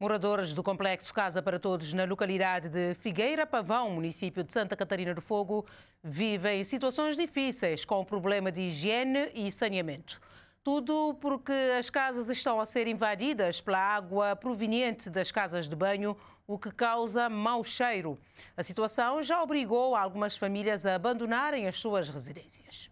Moradores do complexo Casa para Todos na localidade de Figueira Pavão, município de Santa Catarina do Fogo, vivem situações difíceis com o problema de higiene e saneamento. Tudo porque as casas estão a ser invadidas pela água proveniente das casas de banho, o que causa mau cheiro. A situação já obrigou algumas famílias a abandonarem as suas residências.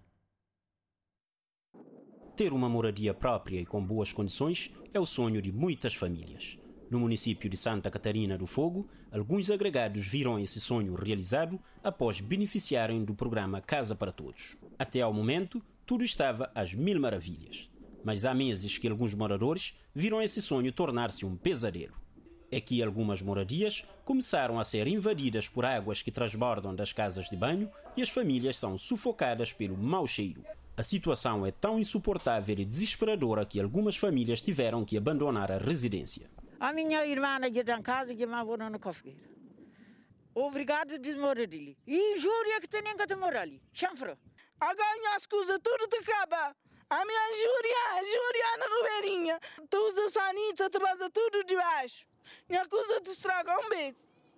Ter uma moradia própria e com boas condições é o sonho de muitas famílias. No município de Santa Catarina do Fogo, alguns agregados viram esse sonho realizado após beneficiarem do programa Casa para Todos. Até ao momento, tudo estava às mil maravilhas. Mas há meses que alguns moradores viram esse sonho tornar-se um pesadelo. É que algumas moradias começaram a ser invadidas por águas que transbordam das casas de banho e as famílias são sufocadas pelo mau cheiro. A situação é tão insuportável e desesperadora que algumas famílias tiveram que abandonar a residência. A minha irmã está em casa e eu vou na Cofeira. Obrigado a desmorar ali. E injúria que tem que morar ali. Chanfra. Agora as coisas tudo te acaba. A minha júria na Ribeirinha. Tu usa sanita, tu passa tudo de baixo. Minha coisa te estraga um beijo.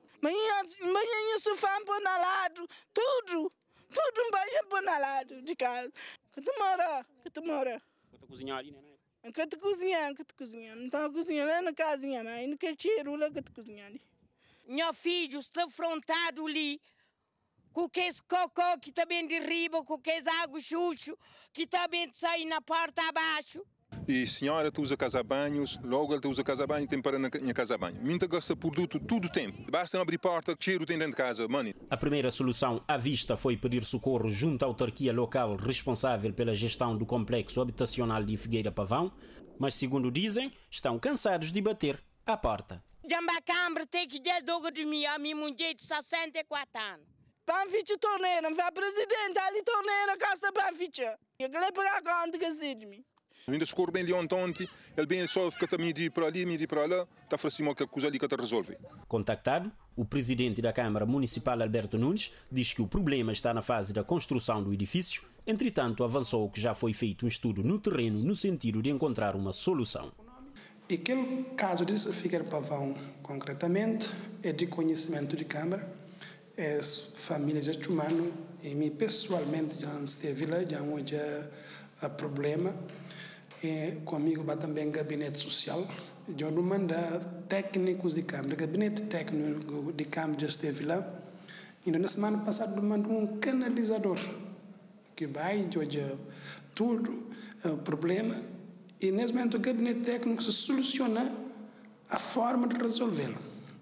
Manhã sofá por na lado. Tudo banho por na lado de casa. Que tu mora. Que tu cozinhar ali, né? Que te cozinhar. Não estava cozinhando lá na casinha, mas não quer cheiro lá que te cozinhar ali. Meu filho está afrontado ali com esse cocô que também derriba, com esse água chucho que também sai na porta abaixo. E a senhora tu usa casa-banhos, logo ela usa casa-banho e tem para na minha casa-banho. Minha gasta produto todo o tempo. Basta abrir porta, cheiro tem dentro de casa, mano. A primeira solução à vista foi pedir socorro junto à autarquia local responsável pela gestão do complexo habitacional de Figueira Pavão, mas segundo dizem, estão cansados de bater à porta. Jamba Câmara tem que dizer dogo de mim, a minha mulher de 64 anos. Panficha torneira, vai presidente ali torneira, casa panficha. Eu quero pegar a conta que se de mim. Ainda escorre bem de ontem, ele bem só fica medir para ali, medir para lá, está para cima que coisa ali que te resolve. Contactado, o presidente da Câmara Municipal, Alberto Nunes, diz que o problema está na fase da construção do edifício, entretanto avançou que já foi feito um estudo no terreno no sentido de encontrar uma solução. E aquele caso de Figueira Pavão, concretamente, é de conhecimento de Câmara, é famílias de humano, e mim pessoalmente já esteve lá, já há problema. E comigo vai também gabinete social. Eu não mando técnicos de Câmara, gabinete técnico de Câmara já esteve lá. E na semana passada eu mando um canalizador que vai hoje tudo o problema. E nesse momento o gabinete técnico se soluciona a forma de resolvê-lo.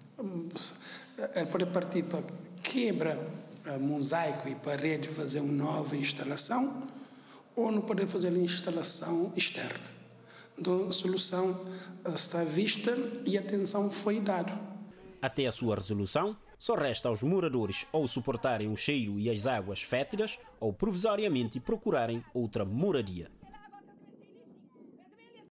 Ele pode partir para quebra mosaico e parede, fazer uma nova instalação, ou não pode fazer a instalação externa. Então a solução está à vista e a atenção foi dada. Até a sua resolução, só resta aos moradores ou suportarem o cheiro e as águas fétidas ou provisoriamente procurarem outra moradia.